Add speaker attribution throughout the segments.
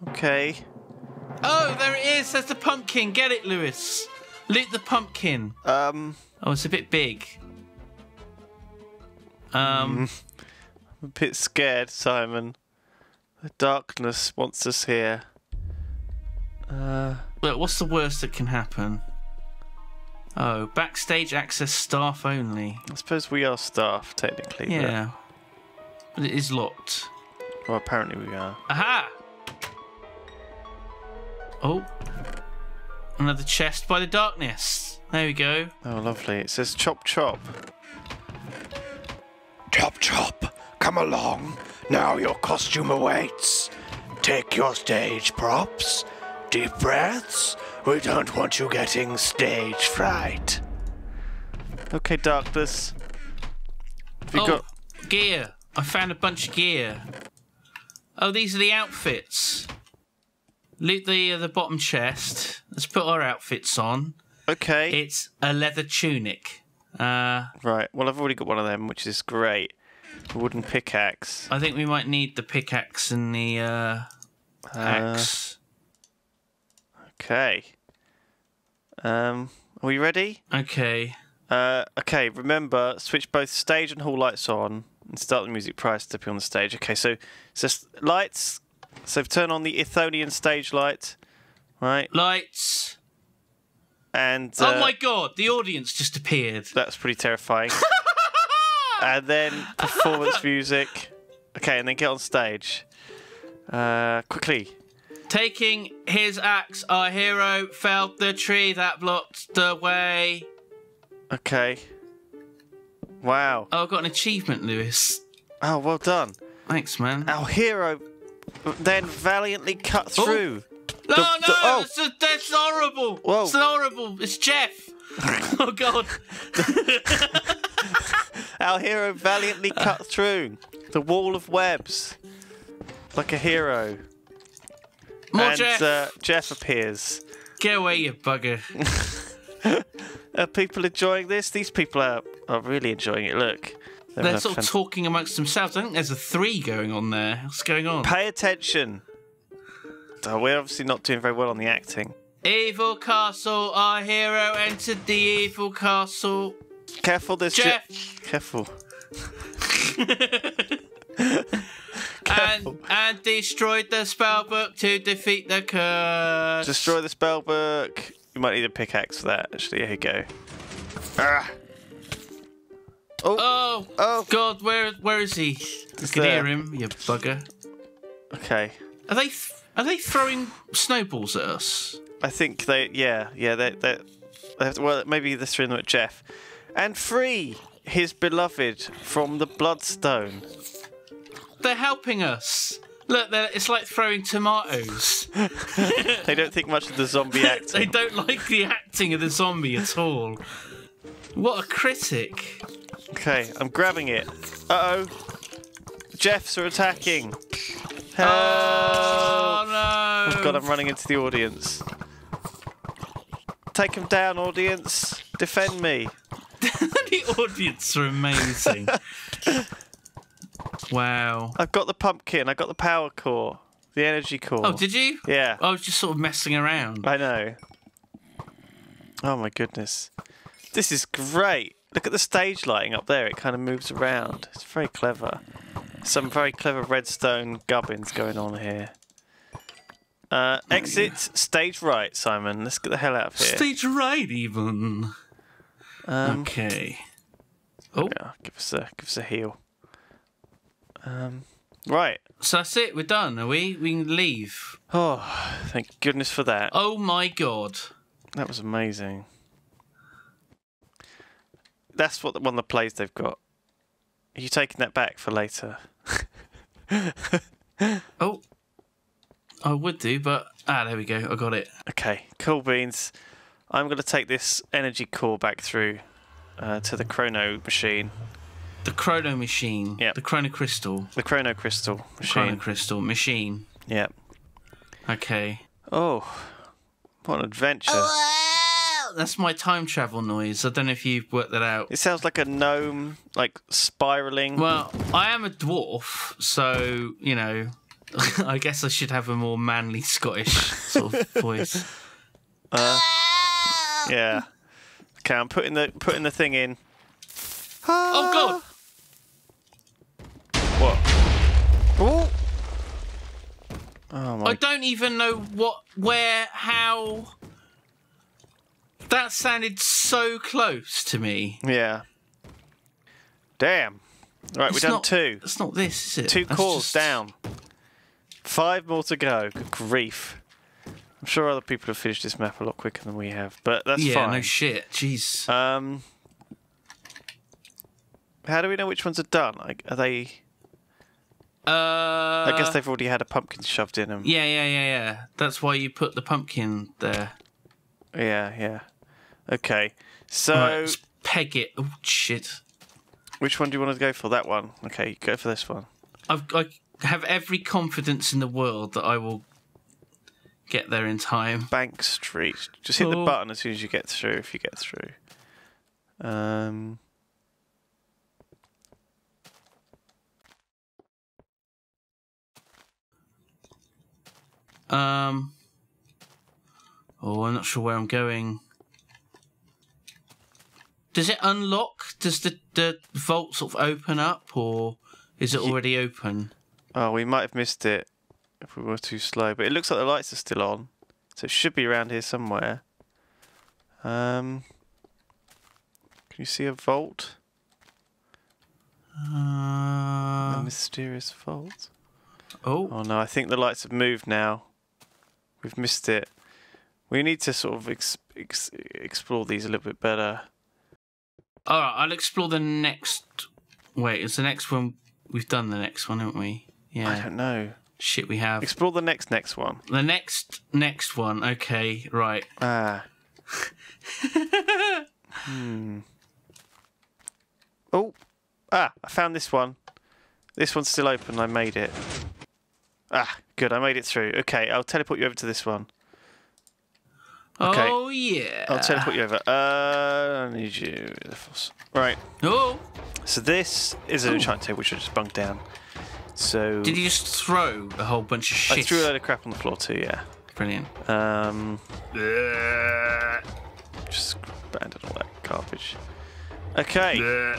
Speaker 1: Okay.
Speaker 2: Oh, there it is. There's the pumpkin. Get it, Lewis. Loot the pumpkin. Oh, it's a bit big.
Speaker 1: I'm a bit scared, Simon. The darkness wants us here.
Speaker 2: Look, what's the worst that can happen? Oh, backstage access staff only.
Speaker 1: I suppose we are staff, technically.
Speaker 2: Yeah. But it is locked.
Speaker 1: But, well, apparently we are.
Speaker 2: Aha! Oh. Another chest by the darkness. There we go.
Speaker 1: Oh, lovely. It says chop chop.
Speaker 3: Chop chop, come along. Now your costume awaits. Take your stage props. Deep breaths. We don't want you getting stage fright.
Speaker 1: Okay, darkness. Have you
Speaker 2: Oh,
Speaker 1: got...
Speaker 2: gear. I found a bunch of gear. Oh, these are the outfits. Loot the bottom chest. Let's put our outfits on.
Speaker 1: Okay.
Speaker 2: It's a leather tunic.
Speaker 1: Right. Well, I've already got one of them, which is great. A wooden pickaxe.
Speaker 2: I think we might need the pickaxe and the axe.
Speaker 1: Okay. Are we ready?
Speaker 2: Okay.
Speaker 1: Okay, remember, switch both stage and hall lights on and start the music prior to stepping on the stage. Okay, so lights. So turn on the Ithonian stage light, right?
Speaker 2: Lights.
Speaker 1: And
Speaker 2: oh my god, the audience just appeared.
Speaker 1: That's pretty terrifying. And then performance music. Okay, and then get on stage. Quickly.
Speaker 2: Taking his axe, our hero felled the tree that blocked the way.
Speaker 1: Okay. Wow.
Speaker 2: Oh, I got an achievement, Lewis.
Speaker 1: Oh, well done.
Speaker 2: Thanks, man.
Speaker 1: Our hero then valiantly cut through.
Speaker 2: No,
Speaker 1: oh.
Speaker 2: that's horrible.
Speaker 1: Whoa.
Speaker 2: It's horrible. It's Jeff. Oh, God.
Speaker 1: Our hero valiantly cut through the wall of webs like a hero.
Speaker 2: More
Speaker 1: and
Speaker 2: Jeff.
Speaker 1: Jeff appears.
Speaker 2: Get away, you bugger.
Speaker 1: Are people enjoying this? These people are really enjoying it. Look.
Speaker 2: They're sort of talking amongst themselves. I think there's a 3 going on there. What's going on?
Speaker 1: Pay attention. Oh, we're obviously not doing very well on the acting.
Speaker 2: Evil castle. Our hero entered the evil castle.
Speaker 1: Careful, there's
Speaker 2: Jeff.
Speaker 1: Careful.
Speaker 2: and destroyed the spellbook to defeat the curse.
Speaker 1: Destroy the spellbook. You might need a pickaxe for that, actually. Here you go. Ah. Oh,
Speaker 2: God, where is he? I can hear him, you bugger.
Speaker 1: Okay.
Speaker 2: Are they throwing snowballs at us?
Speaker 1: I think they have to, well, maybe they're throwing them at Jeff. And free his beloved from the bloodstone.
Speaker 2: They're helping us. Look, it's like throwing tomatoes.
Speaker 1: They don't think much of the zombie acting.
Speaker 2: They don't like the acting of the zombie at all. What a critic.
Speaker 1: Okay, I'm grabbing it. Uh-oh. Jeffs are attacking. Help.
Speaker 2: Oh, no.
Speaker 1: Oh, God, I'm running into the audience. Take him down, audience. Defend me.
Speaker 2: The audience are amazing. Wow.
Speaker 1: I've got the pumpkin. I got the power core. The energy core.
Speaker 2: Oh, did you?
Speaker 1: Yeah.
Speaker 2: I was just sort of messing around.
Speaker 1: I know. Oh, my goodness. This is great. Look at the stage lighting up there. It kind of moves around. It's very clever. Some very clever redstone gubbins going on here. Exit stage right, Simon. Let's get the hell out of here.
Speaker 2: Stage right, even. Okay. Oh,
Speaker 1: yeah, give us a heal. Right.
Speaker 2: So that's it. We're done. Are we? We can leave.
Speaker 1: Oh, thank goodness for that.
Speaker 2: Oh my God.
Speaker 1: That was amazing. That's one of the plays they've got. Are you taking that back for later?
Speaker 2: Oh. I would do, but... there we go. I got it.
Speaker 1: Okay, cool beans. I'm going to take this energy core back through to the Chrono machine.
Speaker 2: The Chrono machine.
Speaker 1: Yep.
Speaker 2: The Chrono Crystal.
Speaker 1: The Chrono Crystal machine.
Speaker 2: Chrono Crystal machine.
Speaker 1: Yep.
Speaker 2: Okay.
Speaker 1: Oh, what an adventure.
Speaker 2: That's my time travel noise. I don't know if you've worked that out.
Speaker 1: It sounds like a gnome, like spiraling.
Speaker 2: Well, I am a dwarf, so, you know... I guess I should have a more manly Scottish sort of voice.
Speaker 1: Yeah. Okay, I'm putting the thing in.
Speaker 2: Oh God!
Speaker 1: What? Oh! Oh my!
Speaker 2: I don't even know where, how. That sounded so close to me.
Speaker 1: Yeah. Damn. Right, we've done 2.
Speaker 2: It's not this, is it?
Speaker 1: 2
Speaker 2: That's
Speaker 1: cores
Speaker 2: just...
Speaker 1: down. 5 more to go. Good grief. I'm sure other people have finished this map a lot quicker than we have, but that's fine.
Speaker 2: Yeah, no shit. Jeez.
Speaker 1: How do we know which ones are done? Like, are they? I guess they've already had a pumpkin shoved in them.
Speaker 2: Yeah. That's why you put the pumpkin there.
Speaker 1: Yeah. Okay. So
Speaker 2: Right, let's peg it. Oh shit.
Speaker 1: Which one do you want to go for? That one. Okay, go for this one.
Speaker 2: I have every confidence in the world that I will get there in time.
Speaker 1: Bank Street. Just hit the button as soon as you get through. If you get through.
Speaker 2: Oh, I'm not sure where I'm going. Does it unlock? Does the vault sort of open up, or is it already open?
Speaker 1: Oh, we might have missed it if we were too slow, but it looks like the lights are still on, so it should be around here somewhere. Can you see a vault? A mysterious vault. Oh no, I think the lights have moved now. We've missed it. We need to sort of explore these a little bit better.
Speaker 2: Alright, I'll explore the next... Wait, is the next one... We've done the next one, haven't we? Yeah.
Speaker 1: I don't know.
Speaker 2: Shit, we have.
Speaker 1: Explore the next one.
Speaker 2: The next one, okay, right.
Speaker 1: Oh! I found this one. This one's still open, I made it. Good, I made it through. Okay, I'll teleport you over to this one. Okay.
Speaker 2: Oh, yeah.
Speaker 1: I'll teleport you over. I need you. Right.
Speaker 2: Oh!
Speaker 1: So this is an enchantment table which I just bunked down. So...
Speaker 2: Did you just throw a whole bunch of shit?
Speaker 1: I threw a load of crap on the floor too, yeah.
Speaker 2: Brilliant.
Speaker 1: Just abandon all that garbage. Okay.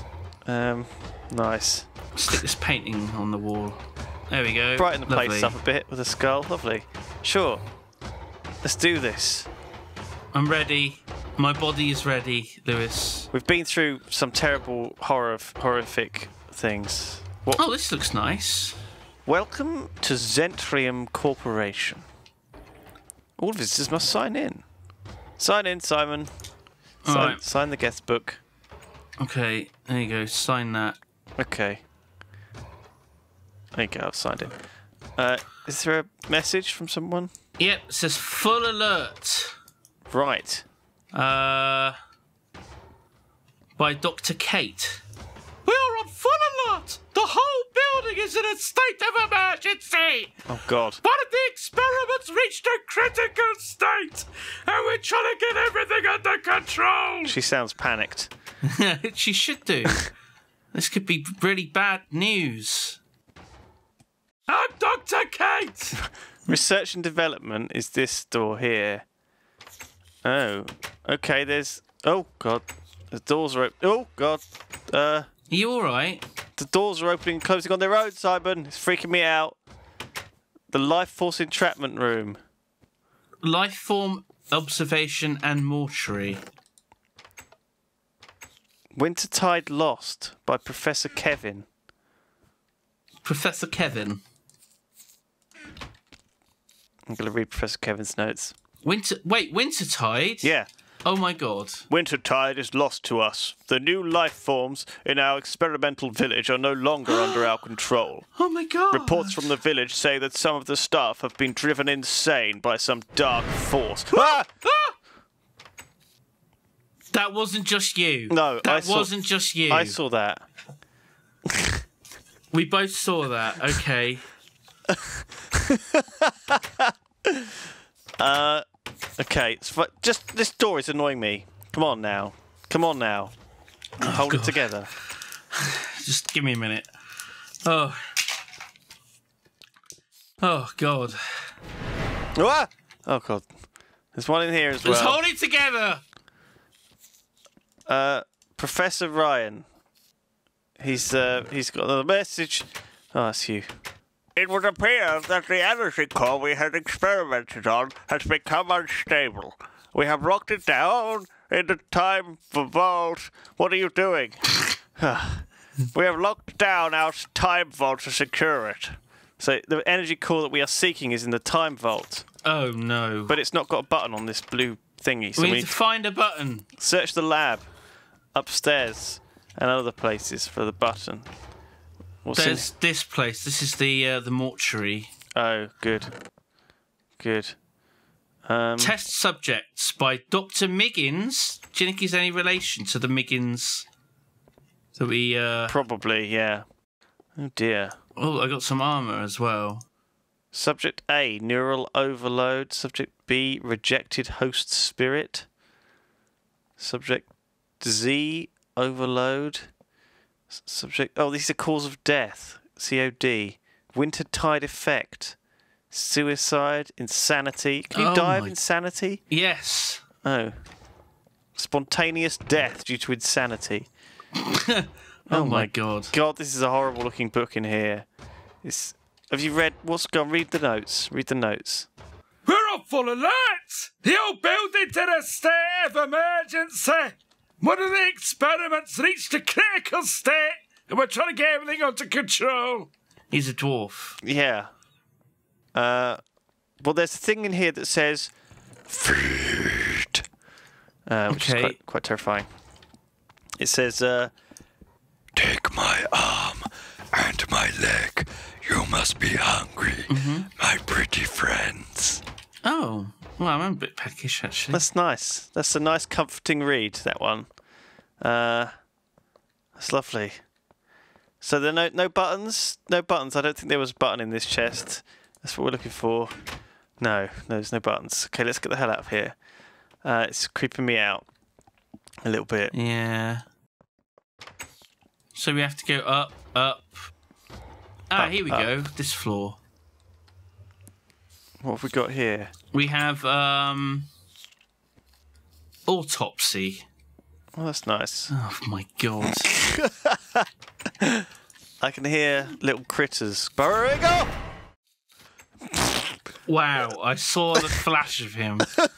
Speaker 1: Nice.
Speaker 2: Stick this painting on the wall. There we go.
Speaker 1: Brighten the
Speaker 2: Lovely.
Speaker 1: place up a bit with a skull. Lovely. Sure. Let's do this.
Speaker 2: I'm ready. My body is ready, Lewis.
Speaker 1: We've been through some terrible, horrific things. What?
Speaker 2: Oh, this looks nice.
Speaker 1: Welcome to Zentrium Corporation. All visitors must sign in. Sign in, Simon. Sign the guest book.
Speaker 2: Okay, there you go. Sign that.
Speaker 1: Okay. There you go, I've signed it. Is there a message from someone?
Speaker 2: Yep, it says full alert.
Speaker 1: Right.
Speaker 2: By Dr. Kate. We are on full alert! The whole building is in a state of emergency!
Speaker 1: Oh, God.
Speaker 2: One of the experiments reached a critical state, and we're trying to get everything under control!
Speaker 1: She sounds panicked.
Speaker 2: She should do. This could be really bad news. I'm Dr. Kate!
Speaker 1: Research and development is this door here. Oh. Okay, there's... Oh, God. The doors are open. Oh, God.
Speaker 2: Are you alright?
Speaker 1: The doors are opening and closing on their own, Simon. It's freaking me out. The life force entrapment room.
Speaker 2: Life form observation and mortuary.
Speaker 1: Wintertide Lost by Professor Kevin.
Speaker 2: Professor Kevin.
Speaker 1: I'm going to read Professor Kevin's notes.
Speaker 2: Wintertide?
Speaker 1: Yeah.
Speaker 2: Oh my god.
Speaker 1: Wintertide is lost to us. The new life forms in our experimental village are no longer under our control.
Speaker 2: Oh my god.
Speaker 1: Reports from the village say that some of the staff have been driven insane by some dark force. Ah!
Speaker 2: That wasn't just you.
Speaker 1: No,
Speaker 2: that wasn't just you.
Speaker 1: I saw that.
Speaker 2: We both saw that. Okay.
Speaker 1: Okay, just this door is annoying me. Come on now. Come on now. Hold it together.
Speaker 2: Just give me a minute. Oh. Oh, God.
Speaker 1: Ah! Oh, God. There's one in here as
Speaker 2: Let's
Speaker 1: well.
Speaker 2: hold it together!
Speaker 1: Professor Ryan. He's got another message. Oh, that's you.
Speaker 3: It would appear that the energy core we had experimented on has become unstable. We have locked it down in the time vault. What are you doing? We have locked down our time vault to secure it. So the energy core that we are seeking is in the time vault.
Speaker 2: Oh, no.
Speaker 1: But it's not got a button on this blue thingy. So
Speaker 2: we need to find a button.
Speaker 1: Search the lab upstairs and other places for the button.
Speaker 2: There's this place. This is the mortuary.
Speaker 1: Oh, good. Good.
Speaker 2: Test subjects by Dr. Miggins. Do you think he's any relation to the Miggins that we...
Speaker 1: Probably, yeah. Oh, dear.
Speaker 2: Oh, I got some armour as well.
Speaker 1: Subject A, neural overload. Subject B, rejected host spirit. Subject Z, overload. Subject... Oh, these are cause of death. COD. Wintertide effect. Suicide. Insanity. Can you die of insanity?
Speaker 2: Yes.
Speaker 1: Oh. Spontaneous death due to insanity.
Speaker 2: Oh my God.
Speaker 1: God, this is a horrible looking book in here. Have you read... What's gone? Read the notes. Read the notes.
Speaker 4: We're all full of lights! The whole building's in a state of emergency! One of the experiments reached a critical state, and we're trying to get everything under control.
Speaker 2: He's a dwarf.
Speaker 1: Yeah. Well, there's a thing in here that says... Feed. Which is quite terrifying. It says...
Speaker 3: Take my arm and my leg. You must be hungry, my pretty friends.
Speaker 2: Oh, well, I'm a bit peckish, actually.
Speaker 1: That's nice. That's a nice, comforting read, that one. That's lovely. So there are no buttons? No buttons. I don't think there was a button in this chest. That's what we're looking for. No, there's no buttons. Okay, let's get the hell out of here. It's creeping me out a little bit.
Speaker 2: Yeah. So we have to go up. Here we go. This floor.
Speaker 1: What have we got here?
Speaker 2: We have autopsy.
Speaker 1: Oh, that's nice.
Speaker 2: Oh my God.
Speaker 1: I can hear little critters burrowing up.
Speaker 2: Wow, I saw the flash of him.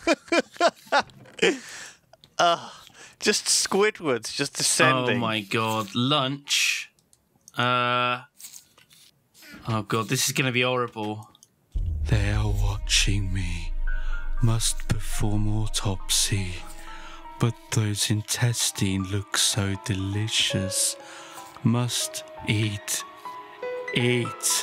Speaker 1: Just Squidwards, just descending.
Speaker 2: Oh my God. Lunch. Oh God, this is going to be horrible.
Speaker 5: They are watching me. Must perform autopsy. But those intestines look so delicious. Must eat. Eat.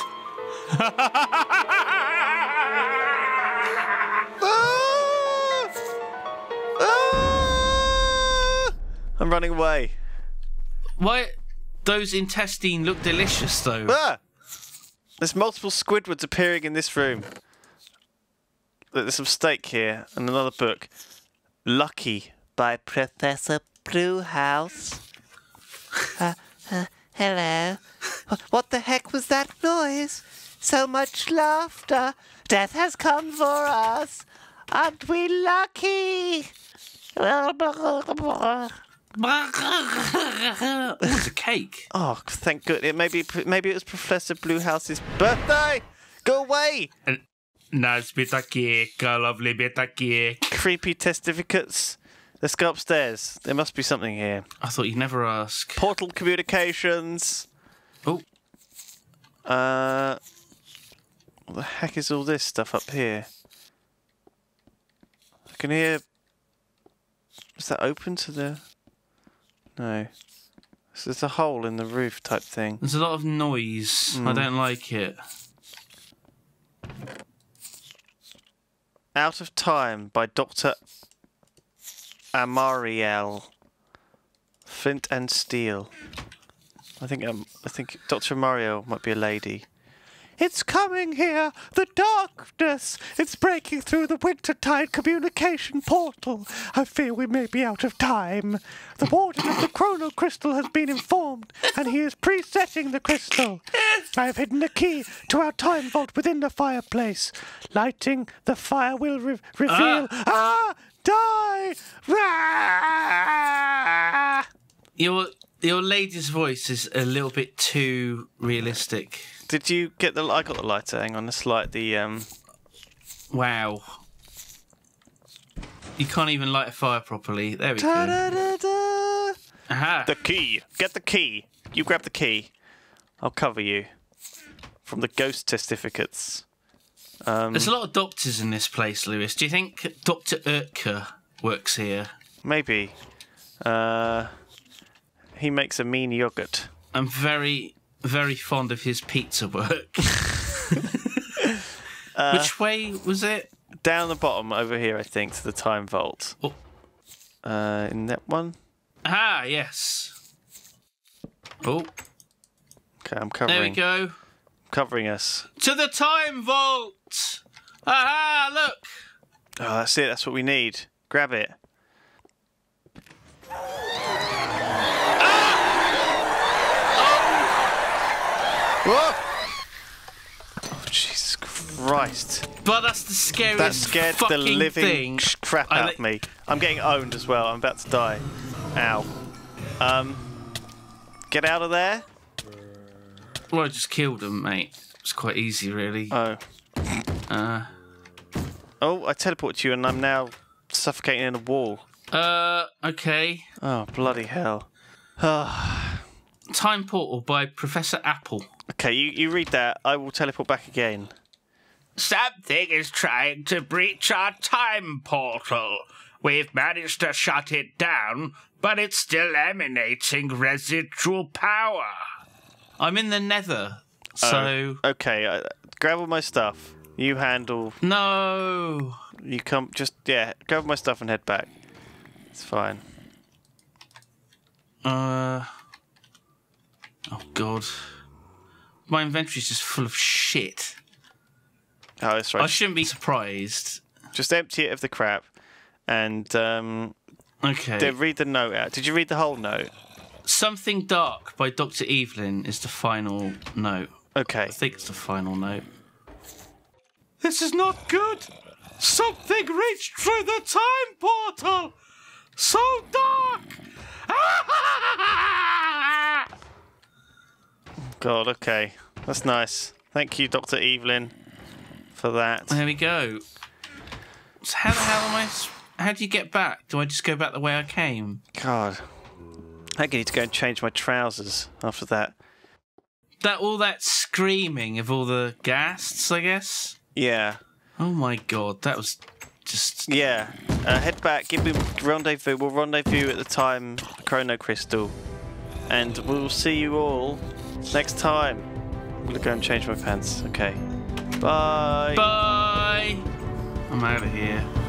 Speaker 1: I'm running away.
Speaker 2: Why? Those intestines look delicious, though.
Speaker 1: Ah! There's multiple Squidwards appearing in this room. There's some steak here and another book. Lucky by Professor Brewhouse.
Speaker 6: Hello. What the heck was that noise? So much laughter. Death has come for us. Aren't we lucky?
Speaker 2: Oh, it's a cake.
Speaker 1: Oh, thank goodness. Maybe it was Professor Bluehouse's birthday. Go away.
Speaker 4: Nice bit of cake, a lovely bit of cake.
Speaker 1: Creepy testificates. Let's go upstairs. There must be something here.
Speaker 2: I thought you'd never ask.
Speaker 1: Portal communications.
Speaker 2: Oh.
Speaker 1: What the heck is all this stuff up here? I can hear... Is that open to the... No. So there's a hole in the roof type thing.
Speaker 2: There's a lot of noise. I don't like it.
Speaker 1: Out of Time by Dr. Amariel. Flint and Steel. I think Dr. Amariel might be a lady.
Speaker 6: It's coming here! The darkness! It's breaking through the Wintertide communication portal! I fear we may be out of time. The warden of the Chrono Crystal has been informed, and he is presetting the crystal. I have hidden a key to our time vault within the fireplace. Lighting the fire will reveal... Die! Rah!
Speaker 2: Your lady's voice is a little bit too realistic.
Speaker 1: Did you get the... I got the lighter. Hang on, let's light the...
Speaker 2: Wow. You can't even light a fire properly. There we go.
Speaker 6: Ta-da-da-da.
Speaker 2: Aha.
Speaker 1: The key! Get the key! You grab the key. I'll cover you. From the ghost certificates.
Speaker 2: There's a lot of doctors in this place, Lewis. Do you think Dr. Urtka works here?
Speaker 1: Maybe. He makes a mean yogurt.
Speaker 2: I'm very, very fond of his pizza work. Which way was it?
Speaker 1: Down the bottom over here, I think, to the time vault.
Speaker 2: Oh.
Speaker 1: In that one.
Speaker 2: Ah, yes. Oh.
Speaker 1: Okay, I'm covering.
Speaker 2: There we go.
Speaker 1: Covering us.
Speaker 2: To the time vault! Aha, look!
Speaker 1: Oh, that's it. That's what we need. Grab it. Whoa! Oh, Jesus Christ.
Speaker 2: But that's the scariest
Speaker 1: That scared the
Speaker 2: fucking
Speaker 1: living
Speaker 2: thing.
Speaker 1: crap out of me. I'm getting owned as well. I'm about to die. Ow. Get out of there.
Speaker 2: Well, I just killed him, mate. It's quite easy, really.
Speaker 1: Oh. Oh, I teleported you and I'm now suffocating in a wall.
Speaker 2: Okay.
Speaker 1: Oh, bloody hell.
Speaker 2: Time Portal by Professor Apple.
Speaker 1: Okay, you read that. I will teleport back again.
Speaker 4: Something is trying to breach our time portal. We've managed to shut it down, but it's still emanating residual power.
Speaker 2: I'm in the Nether, so...
Speaker 1: Okay, grab all my stuff. You handle...
Speaker 2: No!
Speaker 1: You come... Just, yeah, grab my stuff and head back. It's fine.
Speaker 2: Oh, God. My inventory's just full of shit.
Speaker 1: Oh, that's right.
Speaker 2: I shouldn't be surprised.
Speaker 1: Just empty it of the crap and
Speaker 2: Okay.
Speaker 1: then read the note out. Did you read the whole note?
Speaker 2: Something Dark by Dr. Evelyn is the final note.
Speaker 1: Okay.
Speaker 2: I think it's the final note.
Speaker 4: This is not good. Something reached through the time portal. So dark.
Speaker 1: God, okay. That's nice. Thank you, Dr. Evelyn, for that.
Speaker 2: There we go. So how the hell am I... How do you get back? Do I just go back the way I came?
Speaker 1: God. I need to go and change my trousers after that.
Speaker 2: All that screaming of all the ghasts, I guess?
Speaker 1: Yeah.
Speaker 2: Oh my God, that was just...
Speaker 1: Yeah. Head back, give me rendezvous. We'll rendezvous at the time Chrono Crystal. And we'll see you all next time. I'm going to go and change my pants. Okay. Bye.
Speaker 2: Bye! I'm out of here.